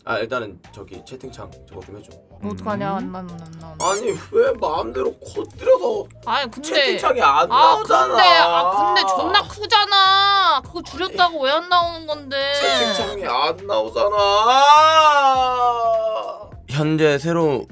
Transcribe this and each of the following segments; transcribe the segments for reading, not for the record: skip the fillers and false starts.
아 일단은 저기 채팅창 저거 좀 해줘. 어떡하냐 안 아니 왜 마음대로 건드려서 아니 근데 채팅창이 안 나오잖아. 근데 존나 크잖아. 그거 줄였다고 왜 안 나오는 건데? 채팅창이 안 나오잖아. 현재 새로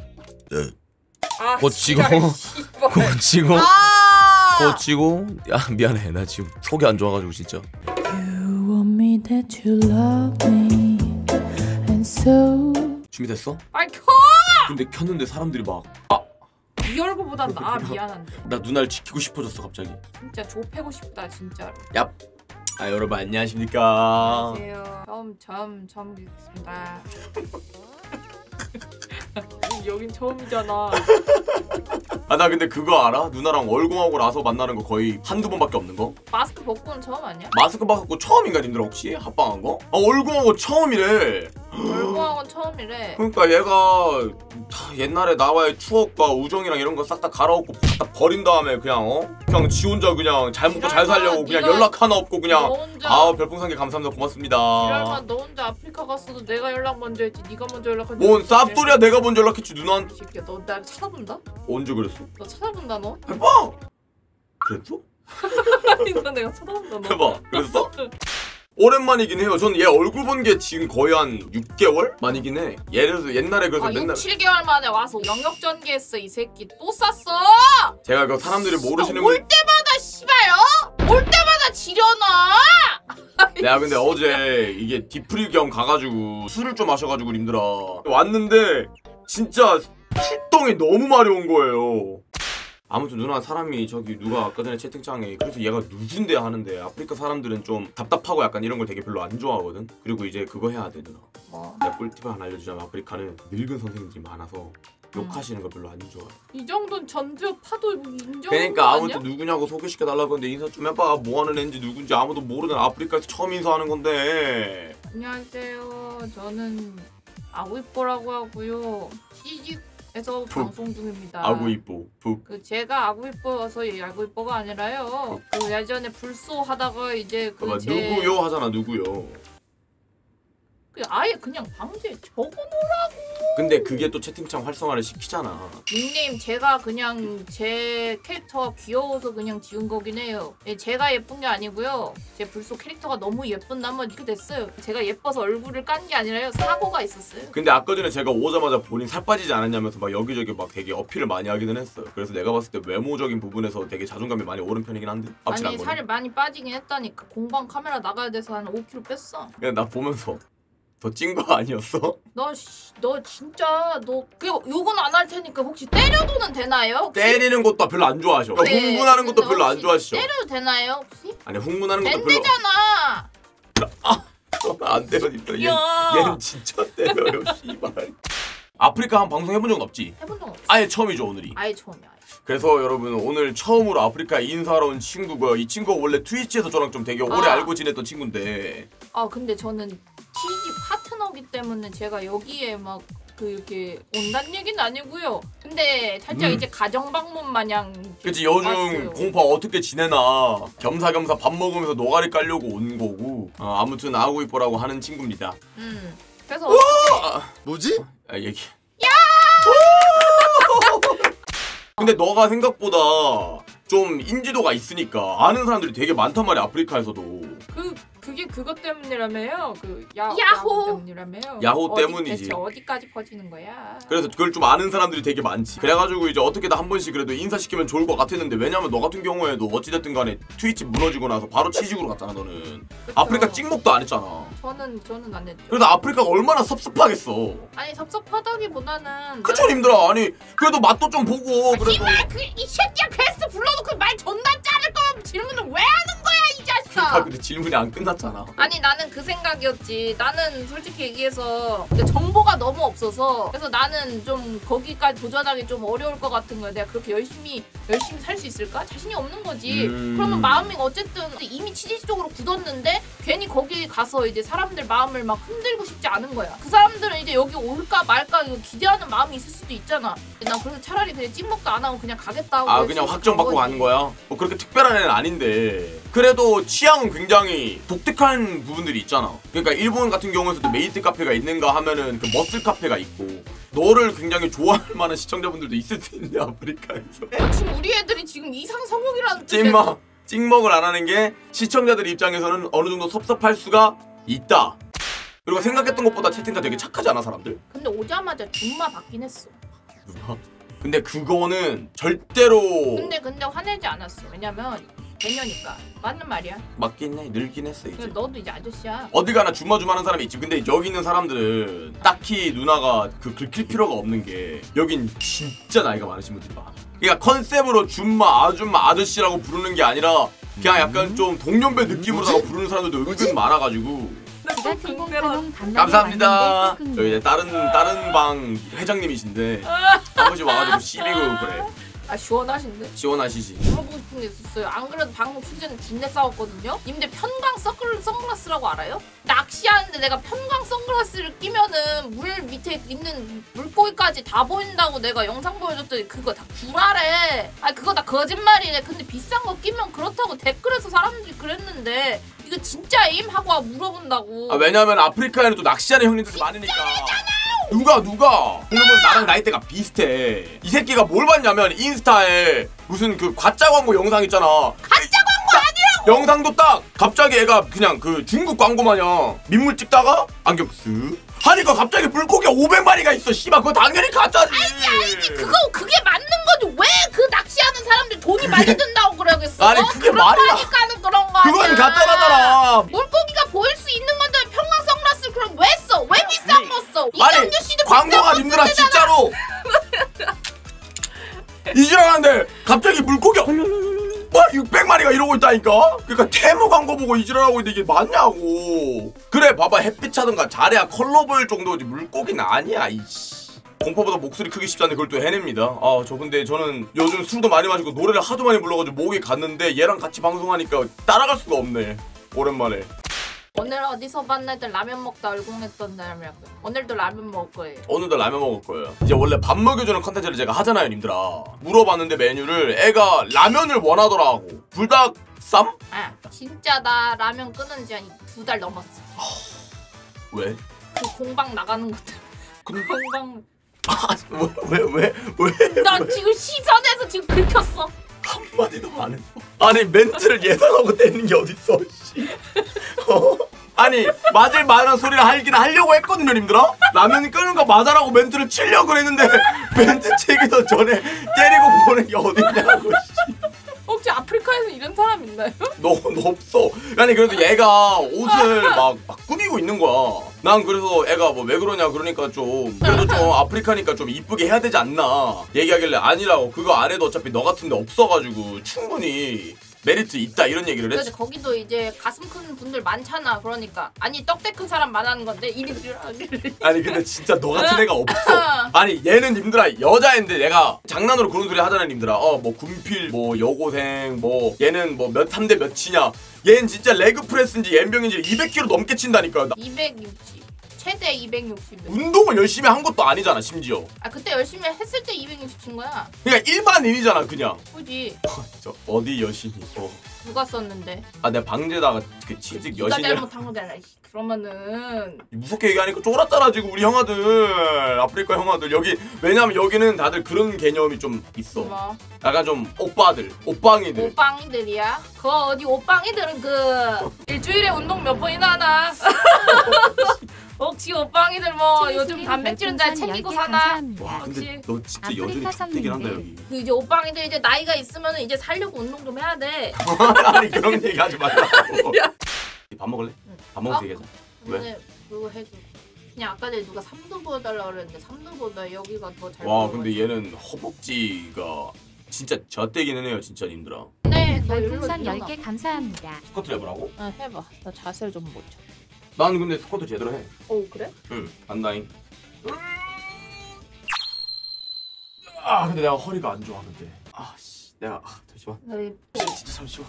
고치고 고치고 고치고 야 미안해 나 지금 속이 안 좋아가지고 진짜. You want me that you love me and so 준비됐어? 빨리 켜! 근데 켰는데 사람들이 막 네 얼굴보단 나 미안한데. 나 누나를 지키고 싶어졌어 갑자기. 진짜 조 패고 싶다 진짜로. 야, 아 여러분 안녕하십니까? 안녕하세요. 처음 뵙겠습니다. 여긴 처음이잖아. 아 나 근데 그거 알아? 누나랑 월공하고 나서 만나는 거 거의 한두 번밖에 없는 거? 마스크 벗고는 처음 아니야? 마스크 벗고 처음인가 님들 혹시? 합방한 거? 아 월공하고 처음이래. 월공학원 처음이래. 그러니까 얘가 옛날에 나와의 추억과 우정이랑 이런 거 싹 다 갈아엎고 다 버린 다음에 그냥 그냥 지 혼자 그냥 잘 먹고 잘 살려고 그냥 연락 하나 없고 그냥 아 별풍선 개 감사합니다 고맙습니다. 지랄만 너 혼자 아프리카 갔어도 내가 연락 먼저 했지. 네가 먼저 연락했지. 뭔 쌉소리야 내가 먼저 연락했지 누나한테. 이 새끼야 너 나 찾아본다? 언제 그랬어? 너 찾아본다 너? 해봐! 그랬어? 아니 너 내가 찾아본다 너. 해봐 그랬어? 오랜만이긴 해요. 전 얘 얼굴 본 게 지금 거의 한 6개월 만이긴 해. 예를 들어서 옛날에 그래서 아, 맨날 6-7개월 만에 와서 영역전개했어 이 새끼. 또 쌌어. 제가 그 사람들이 모르시는 올 때마다 씨발요? 올 때마다 지려나. 내가 근데 어제 이게 디프리 겸 가가지고 술을 좀 마셔가지고 님들아 왔는데 진짜 출동이 너무 마려운 거예요. 아무튼 누나 사람이 저기 누가 아까 전에 채팅창에 그래서 얘가 누군데 하는데 아프리카 사람들은 좀 답답하고 약간 이런 걸 되게 별로 안 좋아하거든. 그리고 이제 그거 해야 돼 누나. 뭐? 내가 꿀팁 하나 알려주자면 아프리카는 늙은 선생님들이 많아서 욕하시는 거 별로 안 좋아해. 이 정도는 전투 파도 인정. 그러니까 아무튼 누구냐고 소개시켜달라고 했는데 인사 좀 해봐. 뭐하는 애인지 누군지 아무도 모르는 아프리카에서 처음 인사하는 건데. 안녕하세요. 저는 아구이뽀라고 하고요. 시집에서 방송 중입니다. 아구이뽀 북. 그 제가 아구이뽀여서 아구이뽀가 아니라요. 그 예전에 불소 하다가 이제 그 제 누구요 하잖아 누구요. 그 아예 그냥 방지에 적어놓으라고. 근데 그게 또 채팅창 활성화를 시키잖아. 닉네임 제가 그냥 제 캐릭터가 귀여워서 그냥 지은 거긴 해요. 제가 예쁜 게 아니고요. 제 불소 캐릭터가 너무 예쁜 나머지 이렇게 됐어요. 제가 예뻐서 얼굴을 깐 게 아니라요. 사고가 있었어요. 근데 아까 전에 제가 오자마자 본인 살 빠지지 않았냐면서 막 여기저기 막 되게 어필을 많이 하기는 했어요. 그래서 내가 봤을 때 외모적인 부분에서 되게 자존감이 많이 오른 편이긴 한데 아니 살이 많이 빠지긴 했다니까. 공방 카메라 나가야 돼서 한 5kg 뺐어. 그냥 나 보면서 더 찐 거 아니었어? 너 진짜 너 그 욕은 안 할 테니까 혹시 때려도는 되나요? 혹시? 때리는 것도 별로 안 좋아하셔. 네, 흥분하는 것도 별로 안 혹시 좋아하시죠. 때려도 되나요 혹시? 아니 흥분하는 것도 별로 된대잖아. 안 때려니까 야. 얘는 진짜 때려요 씨발. 아프리카 한 방송 해본 적은 없지? 해본 적 없어. 아예 처음이죠 오늘이. 아예 처음이야. 그래서 여러분 오늘 처음으로 아프리카에 인사하러 온 친구고요. 이 친구가 원래 트위치에서 저랑 좀 되게 오래 알고 지냈던 친구인데 아 근데 저는 TG 파트너기 때문에 제가 여기에 막 그 이렇게 온다는 얘기는 아니고요. 근데 살짝 이제 가정 방문 마냥 그치 요즘 왔어요. 공파 어떻게 지내나 겸사겸사 밥 먹으면서 노가리 깔려고 온 거고 아무튼 아구이뽀라고 하는 친구입니다. 그래서 뭐지? 아 얘기 근데 너가 생각보다 좀 인지도가 있으니까 아는 사람들이 되게 많단 말이야 아프리카에서도. 그게 그것 때문이라며요. 그 야호 때문이라며요. 야호 때문이지. 대체 어디까지 퍼지는 거야? 그래서 그걸 좀 아는 사람들이 되게 많지. 그래가지고 이제 어떻게든 한 번씩 그래도 인사시키면 좋을 것 같았는데 왜냐면 너 같은 경우에도 어찌됐든 간에 트위치 무너지고 나서 바로 취직으로 갔잖아 너는. 그쵸. 아프리카 찍먹도 안 했잖아. 저는 안 했죠. 그래서 아프리카가 얼마나 섭섭하겠어. 아니 섭섭하다기보다는 그쵸 님들아. 아니 그래도 맛도 좀 보고 그래도 씨발 이 새끼야 퀘스트 불러놓고 말 존나 자를 거면 질문을 왜 하는 거야 이 자식아. 근데 질문이 안 끝났잖아. 아니 나는 그 생각이었지. 나는 솔직히 얘기해서 정보가 너무 없어서 그래서 나는 좀 거기까지 도전하기 좀 어려울 것 같은 거야. 내가 그렇게 열심히 살 수 있을까? 자신이 없는 거지. 그러면 마음이 어쨌든 이미 치질적으로 굳었는데 괜히 거기 가서 이제 사람들 마음을 막 흔들고 싶지 않은 거야. 그 사람들은 이제 여기 올까 말까 이거 기대하는 마음이 있을 수도 있잖아. 난 그래서 차라리 그냥 찍먹도 안 하고 그냥 가겠다 하고 그냥 확정 받고 가는 거야? 뭐 그렇게 특별한 애는 아닌데 그래도 취향은 굉장히 독특한 부분들이 있잖아. 그러니까 일본 같은 경우에서도 메이트 카페가 있는가 하면은 그 머슬 카페가 있고 너를 굉장히 좋아할 만한 시청자분들도 있을 수 있는데 아프리카에서 지금 우리 애들이 지금 이상 성욕이라는 찍먹을 안 하는 게 시청자들 입장에서는 어느 정도 섭섭할 수가 있다. 그리고 생각했던 것보다 채팅가 되게 착하지 않아 사람들? 근데 오자마자 줌마 받긴 했어. 근데 그거는 절대로 근데 화내지 않았어. 왜냐면 개녀니까. 맞는 말이야. 맞긴 해. 늘긴 했어 이제. 너도 이제 아저씨야. 어디 가나 주마주마하는 사람이 있지. 근데 여기 있는 사람들은 딱히 누나가 그 긁힐 필요가 없는 게 여긴 진짜 나이가 많으신 분들이 많아. 그러니까 컨셉으로 줌마, 아줌마, 아저씨라고 부르는 게 아니라 그냥 약간 좀 동년배 느낌으로다가 부르는 사람들도 은근 많아가지고. 감사합니다. 저희 이제 다른 방 회장님이신데 한 번씩 와가지고 시비고 그래. 아 시원하신데? 시원하시지. 물어보고 싶은 게 있었어요. 안 그래도 방금 수제는 진내 싸웠거든요. 님들 편광 선글라스라고 알아요? 낚시하는데 내가 편광 선글라스를 끼면은 물 밑에 있는 물고기까지 다 보인다고 내가 영상 보여줬더니 그거 다 구라래. 아 그거 다 거짓말이래. 근데 비싼 거 끼면 그렇다고 댓글에서 사람들이 그랬는데 이거 진짜임? 하고 물어본다고. 아 왜냐면 아프리카에는 또 낚시하는 형님들이 많으니까. 누가 형님은 나랑 나이대가 비슷해. 이 새끼가 뭘 봤냐면 인스타에 무슨 그 가짜 광고 영상 있잖아. 가짜 광고 아니라고! 영상도 딱 갑자기 애가 그냥 그 중국 광고 마냥 민물 찍다가 안경 쓱 하니까 갑자기 물고기가 500마리가 있어. 씨발 그거 당연히 가짜지. 알지. 그게 맞는 거지. 왜 그 낚시하는 사람들 돈이 많이 든다고 그러겠어? 아니 그게 말이야. 그러니까는 그런 거 아니야. 그건 가짜라잖아. 물고기가 보일 수 있는 건데 평광 선글라스 그럼 왜 써? 왜 비싼 거 써? 이정규 씨도 광고가 님들아 진짜로 이지랄하는데 갑자기 물고기가 뭐 600마리가 이러고 있다니까. 그러니까 테무 광고 보고 이지랄하고 있는데 이게 맞냐고. 그래 봐봐 햇빛 차든가 잘해야 컬러 보일 정도지 물고기는 아니야 이씨. 공포보다 목소리 크기 쉽지 않은데 그걸 또 해냅니다. 아 저 근데 저는 요즘 술도 많이 마시고 노래를 하도 많이 불러가지고 목이 갔는데 얘랑 같이 방송하니까 따라갈 수가 없네. 오랜만에. 오늘 어디서 만날 때 라면 먹다 얼굴냈던 사람이라고. 오늘도 라면 먹을 거예요. 오늘도 라면 먹을 거예요. 이제 원래 밥 먹여주는 컨텐츠를 제가 하잖아요 님들아. 물어봤는데 메뉴를 애가 라면을 원하더라고. 불닭쌈? 아 진짜 나 라면 끊은 지 한 2달 넘었어. 왜? 그 공방 나가는 것들. 공방. 왜? 나 지금 시선에서 지금 긁혔어. 한마디도 안 했어. 아니 멘트를 예상하고 떼는 게 어딨어 씨. 아니 맞을 만한 소리를 하긴 하려고 했거든요 님들아. 라면 끄는 거 맞아라고 멘트를 치려고 했는데 멘트 치기도 전에 때리고 보는 게 어딨냐고 씨. 혹시 아프리카에서 이런 사람 있나요? 너 없어. 아니 그래도 얘가 옷을 막 꾸미고 있는 거야. 난 그래서 애가 뭐 왜 그러냐 그러니까 좀 그래도 좀 아프리카니까 좀 이쁘게 해야 되지 않나 얘기하길래 아니라고. 그거 안 해도 어차피 너 같은데 없어가지고 충분히 메리트 있다 이런 얘기를 했지. 그래서 거기도 이제 가슴 큰 분들 많잖아. 그러니까 아니 떡대 큰 사람 말하는 건데 이름을 하기를. 아니 근데 진짜 너 같은 애가 없어. 아니 얘는 님들아 여자인데 내가 장난으로 그런 소리 하잖아 님들아. 뭐 군필 뭐 여고생 뭐 얘는 뭐 몇 한대 몇이냐. 얘는 진짜 레그 프레스인지 옌병인지 200kg 넘게 친다니까. 260 최대 260. 운동을 열심히 한 것도 아니잖아 심지어. 아 그때 열심히 했을 때 260 친 거야. 그러니까 일반인이잖아 그냥. 그지. 저 어디 여신이 누가 썼는데? 아 내가 방제다가 그 취직 네가 여신이라 잘못한 거잖아. 그러면은 무섭게 얘기하니까 쫄았잖아 지금 우리 형아들. 아프리카 형아들 여기. 왜냐면 여기는 다들 그런 개념이 좀 있어. 뭐 약간 좀 오빠들 오빵이들. 오빵이들이야? 그 어디 오빵이들은 그 일주일에 운동 몇 번이나 하나? 혹시 오빵이들 뭐 요즘 단백질은 잘 챙기고 사나? 와 근데 혹시 너 진짜 여전히 족되긴 한다 여기. 그 이제 오빵이들 이제 나이가 있으면 이제 살려고 운동 좀 해야 돼. 아니 그런 얘기 하지 말라고. 밥 먹을래? 응. 밥 먹어서 얘기하자. 왜? 근데 그거 해줘. 그냥 아까 전에 누가 3도 보여달라고 그랬는데 3도보다 여기가 더 잘. 와 근데 얘는 허벅지가 진짜 젖대기는 해요 진짜 님들아. 네, 별풍선 10개 감사합니다. 스쿼트 해보라고? 아 해봐. 나 자세를 좀 못 쳐. 난 근데 스쿼트 제대로 해. 오 그래? 응 간다잉. 아 근데 내가 허리가 안 좋아 근데. 아씨 내가 잠시만. 네. 진짜 잠시만.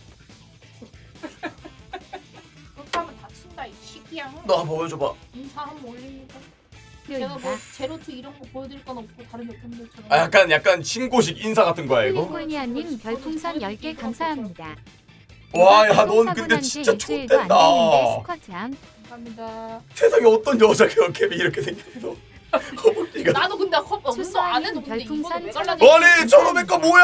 그렇게 하면 다친다 이 시기야. 너 한번 보여줘봐. 인사 한번 올리니까. 제가 뭐 료입니다. 제로투 이런 거 보여드릴 건 없고 다른 제품들처럼. 아 약간 신고식 인사 같은 거야 이거? 꿀니아님 별풍선 10개 감사합니다. 와, 야, 넌 사고 근데 난지 진짜 일주일도 안 좆된다. 됐는데 스쿼트함. 감사합니다. 세상에 어떤 여자가 이렇게 이렇게 생겼어? 허벅지가. 나도 근데 운동 안 해도 근데 별풍선 이거는 왜 갈라져? 아니 1,500개 뭐야?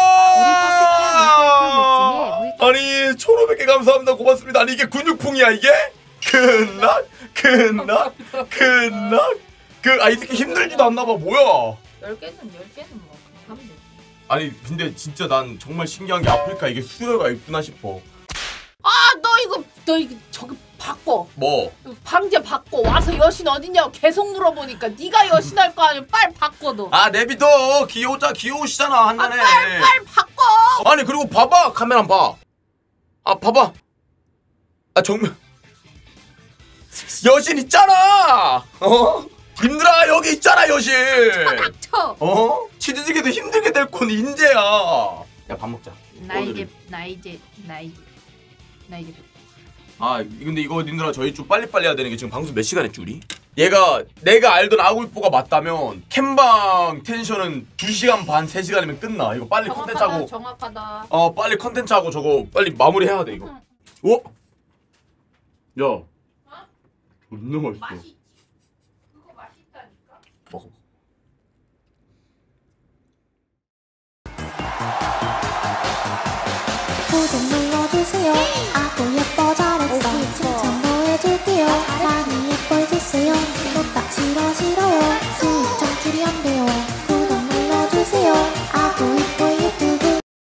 아니 1,500개 감사합니다. 고맙습니다. 아니 이게 근육풍이야 이게? 근락 이 새끼 힘들지도 않나 봐. 뭐야? 10개는 뭐 하면 돼. 아니 근데 진짜 난 정말 신기한 게 아프리카 이게 수요가 있구나 싶어. 아, 너 이거 저기 바꿔. 뭐? 방제 바꿔. 와서 여신 어딨냐고 계속 물어보니까 네가 여신할 거 아니야. 빨리 바꿔 너. 아 내비둬. 귀여우시잖아 한잔해. 빨리 바꿔. 아니 그리고 봐봐 카메라 한번 봐. 아 봐봐. 아 정말 여신 있잖아. 어? 님들아 여기 있잖아 여신. 닥쳐. 어? 치즈찌개도 힘들게 될 건 인재야. 야 밥 먹자. 나 이제. 아 근데 이거 님들아 저희 좀 빨리빨리 해야 되는 게 지금 방송 몇 시간 했지 우리? 얘가 내가 알던 아굴뽀가 맞다면 캠방 텐션은 2시간 반 3시간이면 끝나. 이거 빨리 컨텐츠 하고 정확하다. 빨리 컨텐츠 하고 저거 빨리 마무리 해야 돼 이거. 어? 야 존나 맛있어.